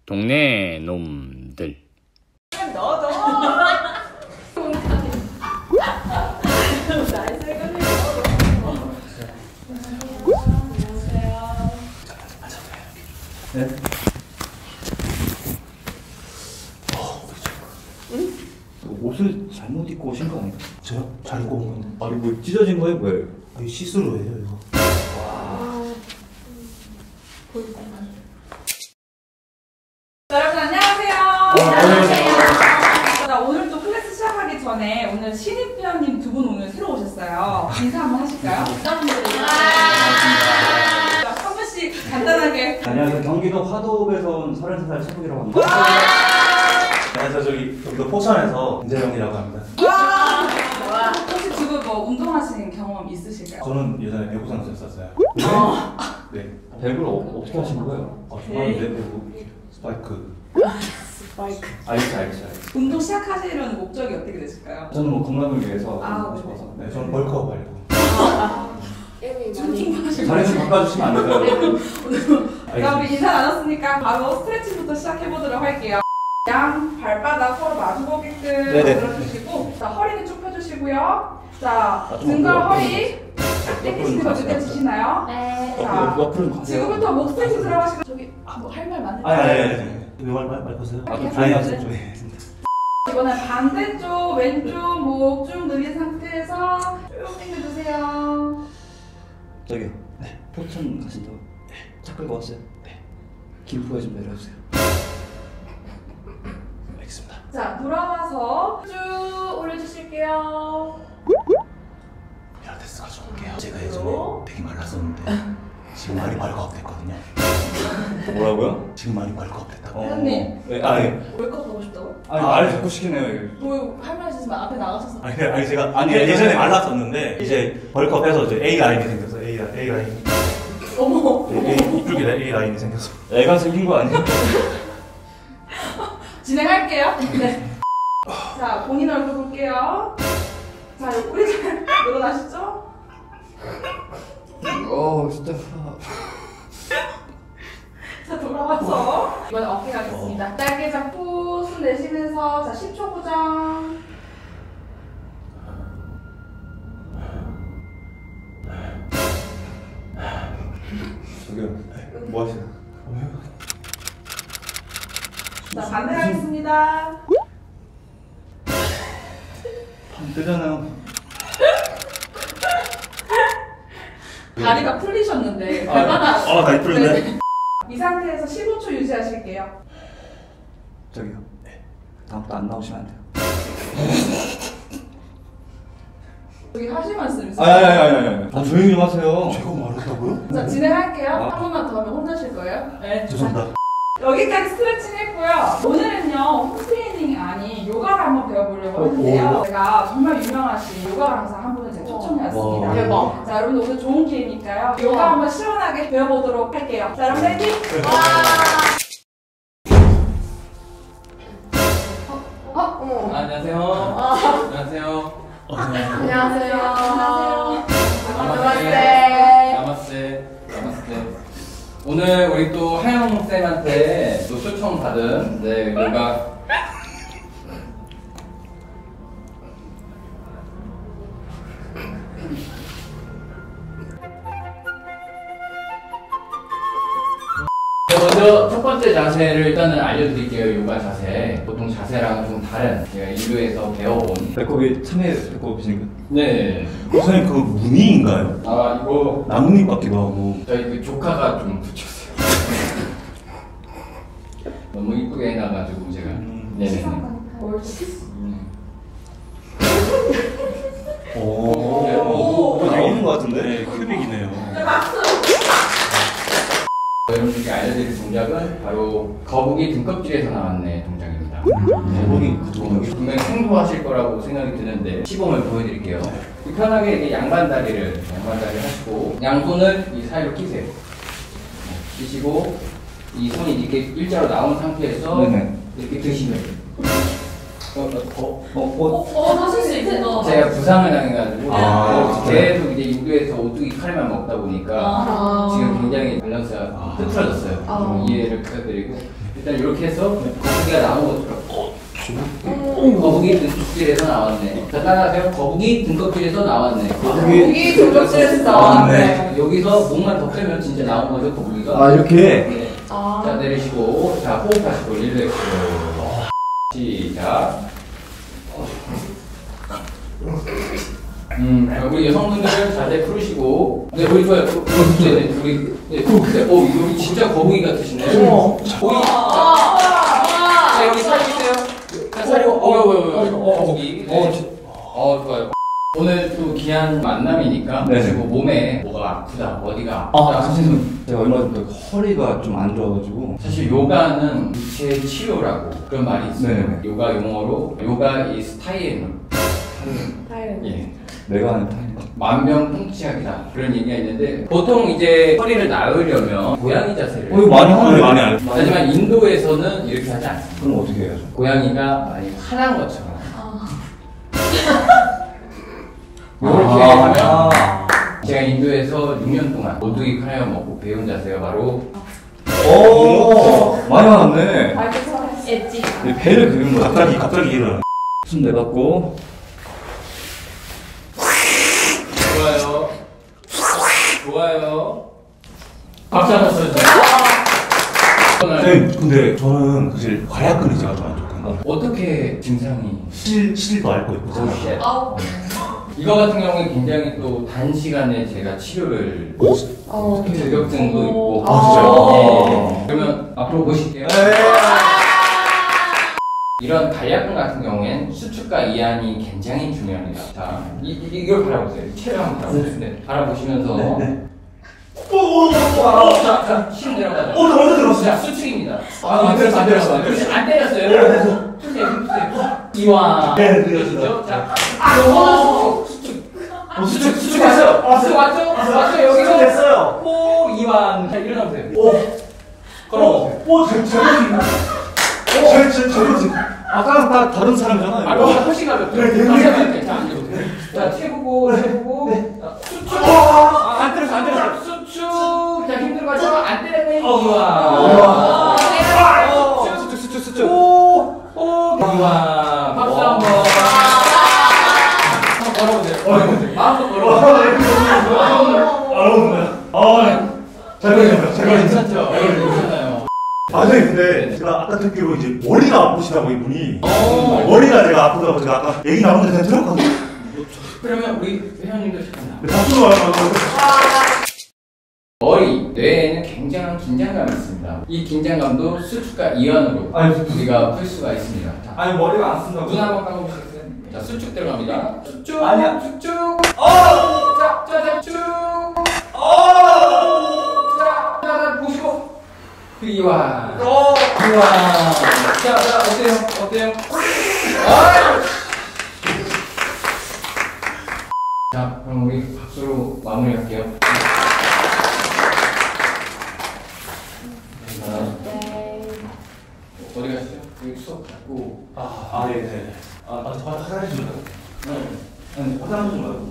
동네 놈들. 넣어줘. 네? 옷을 잘못 입고 오신 거 아닌가? 저요? 잘 입고 온 건데. 아니 뭐 찢어진 거예요? 뭐예요? 아, 이거 시스루예요 이거. 여러분 안녕하세요. 자, 오늘 또 클래스 시작하기 전에 오늘 신입 회원님 두 분 오늘 새로 오셨어요. 인사 한번 하실까요? 자, 한 분씩 간단하게. 안녕하세요. 경기도 화도읍에서 온 33살 최국이라고 합니다. 안녕하세요. 저기 경기도 포천에서 임재영이라고 합니다. 혹시 지금 뭐 운동하시는 경험 있으실까요? 저는 예전에 배구 선수였었어요. 네. 배구를 어떻게 하신 거예요? 좋아하는데 배구 스파이크. 알겠어요. 운동 시작하시려는 목적이 어떻게 되실까요? 저는 뭐 건강을 위해서 하고 네. 싶어서. 네, 저는 벌크업 하려고. 자리 좀 바꿔주시면 안 될까요? 자, 우리 인사 나눴으니까 바로 스트레칭부터 시작해보도록 할게요. 양 발바닥 서로 마주보게끔 만들어주시고, 자, 허리는 쭉 펴주시고요. 자, 등과 허리 땡기시는 거 느껴지시나요? 네. 자, 지금부터 목 스트레칭 들어가시고, 저기 뭐 할 말 많을까요? 아니. 말 보세요. 이번엔 반대쪽 왼쪽 목 쭉 늘린 상태에서 쭉 당겨주세요. 저기요. 네. 포천 가신다고? 네. 차 끌고 왔어요? 네. 김포에 좀 내려주세요. 알겠습니다. 자, 돌아와서 쭉 올려주실게요. 필라테스 가져올게요. 제가 예전에 되게 말랐었는데 지금 많이 벌크업 됐거든요. 뭐라고요? 지금 많이 벌크업 됐다고. 회원님. 네. 월컵 보고 싶다고? 아니 말을 자꾸 시키네요. 뭐 할 말 있으시면 앞에 나가셔서. 아니 제가 예전에 말랐었는데 이제 벌크업해서 이제 A 라인이 생겨서 A 라인. 어머. 이쪽에 A 라인이 생겨서. 애가 생긴 거 아니에요? 진행할게요. 네. 자, 본인 얼굴 볼게요. 자, 우리 잘 일어나시죠? 진짜. 자, 돌아와서 이번에 어깨 가겠습니다. 짧게 잡고 숨 내쉬면서 자, 10초 고정. 저기요. 뭐 하시나? 자, 반대 가겠습니다. 밤 뜨잖아요. 다리가 풀리셨는데 발바닥. 다리 풀렸네. 네. 이 상태에서 15초 유지하실게요. 저기요. 네. 다음부터 안 나오시면 안 돼요. 여기 하실 말씀 있어요? 아니. 조용히 좀 하세요. 제가 말했다고요? 자, 진행할게요. 한 번만 더 하면 혼나실 거예요. 네. 죄송합니다. 여기까지 스트레칭 했고요. 오늘은요, 홈트레이닝이 아닌 요가를 한번 배워보려고 하는데요. 제가 정말 유명하신 요가 강사 한 분을 제가 초청해왔습니다. 대박. 자, 여러분 오늘 좋은 기회니까요. 요가 한번 시원하게 배워보도록 할게요. 자, 여러분 레디? 안녕하세요. 안녕하세요. 나마스테. 오늘 우리 또 하영 쌤한테 또 초청 받은 요가 먼저 첫 번째 자세를 일단은 알려드릴게요. 요가 자세. 보통 자세랑 좀 다른 제가 인류에서 배워온 배꼽이 참외 배꼽이신가? 네. 선생님 그거 무늬인가요? 아 이거 나뭇잎 같기도 하고. 저희 그 조카가 좀 붙였어요. 너무 이쁘게 해놔가지고 제가. 네네. 나오는 것 같은데? 네, 큐빅이네요. 여러분들께 알려드릴 동작은 바로 거북이 등껍질에서 나왔네 동작입니다. 거북이 분명히 생소하실 거라고 생각이 드는데 시범을 보여드릴게요. 편하게 이렇게 양반다리를 하시고 양손을 이 사이로 끼세요. 끼시고 이 손이 이렇게 일자로 나온 상태에서 이렇게 드시면 돼요. 하실 수 있어. 제가 부상을 당해가지고 계속 이제 인도에서 오뚜기 칼만 먹다 보니까 지금 굉장히 밸런스가 흐트러졌어요. 좀 이해를 부탁드리고 일단 이렇게 해서 거북이가 나온 것처럼. 거북이 등껍질에서 나왔네. 자, 따라하세요. 거북이 등껍질에서 나왔네. 거북이 등껍질에서 나왔네. 여기서 목만 더 빼면 진짜 나온 거죠, 거북이가. 아, 이렇게? 네. 아. 자, 내리시고, 자, 호흡하시고, 릴렉스. 시작. 우리 여성분들은 자세 풀으시고, 네, 우리 좋아요. 네, 우리, 네, 여기 진짜 거북이 같으시네. 거북이. 자, 여기 살 있어요. 자, 살이, 거북이. 네. 좋아요. 오늘 또 귀한 만남이니까, 네. 그리고 몸에 뭐가 아프다, 어디가 아, 아프다. 선생님. 제가 얼마 전에 허리가 좀 안 좋아가지고. 사실 요가는 육체 치료라고 그런 말이 있어요. 네. 요가 용어로 요가 is 타이레놀. 예. 내가 하는 타임. 만병통치약이다 그런 얘기가 있는데 보통 이제 허리를 나으려면 고양이 자세를 이거 많이 하는데. 많이 안 해. 하지만 인도에서는 이렇게 하지 않습니다. 그럼 어떻게 해야죠? 고양이가 많이 화난 것처럼 아. 이렇게 하면 제가 인도에서 6년 동안 오뚜기 칼려 먹고 배운 자세가 바로 오, 많이 화났네. 엣지. 배를 그린 거야. 갑자기 일어나. 숨 내뱉고. 좋아요. 좋아요. 박수 한번 쳐주세요. 선생님, 근데 저는 사실 과약근이 제가 좀 안 좋거든요. 어떻게 증상이? 실도 앓고 있고. 오, 쉣. 이거 같은 경우는 굉장히 또 단시간에 제가 치료를 저격증도 있고 진짜요? 예. 그러면 앞으로 보실게요. 이런 간략근 같은 경우엔 수축과 이완이 굉장히 중요합니다. 자, 이걸 바라보세요. 체를 한번 바라보세요. 네. 바라보시면서 자, 힘 내려가죠. 나 먼저 들었어. 자, 수축입니다. 안 때렸어요. 그렇지, 안 때렸어요. 푸세요, 푸세요. 이완. 네, 그렇죠? 자, 수축 왔어요. 수축 왔죠? 왔죠? 여기서 됐어요. 호, 이완. 자, 일어나보세요. 걸어보세요. 저거지. 아까랑 다 다른 사람이잖아요. 아까 훨씬 가볍죠? 자, 앉아보세요. 자, 채보고. 수축. 안 때렸어. 수축. 자, 힘들어가죠? 안 때렸네. 이완. 수축. 호, 이완. 박수 한 번. 한번 걸어보세요. 마음껏 걸어보세요. 괜찮죠? 괜찮아요. 선생님, 근데 제가 아까 듣기로 이제 머리가 아프시다고 이분이. 머리가 제가 아프다고 제가 아까 얘기 나오는데 그냥 들었거든요. 그러면 우리 회원님도 시켰나? 박수로 와요. 머리, 뇌에는 굉장한 긴장감이 있습니다. 이 긴장감도 수축과 이완으로 우리가 풀 수가 있습니다. 자, 아니, 머리가 안 쓴다고. 눈 한번 감아보시겠어요? 자, 수축 들어갑니다. 수축. 아니야. 수축. 자, 쭉. 자, 보시고. 이완. 이완. 자, 어때요? 자, 그럼 우리 박수로 마무리할게요. 어디 가시죠? 여기 수업 받고. 네. 화장실 좀 가요. 네. 화장실 좀 가요.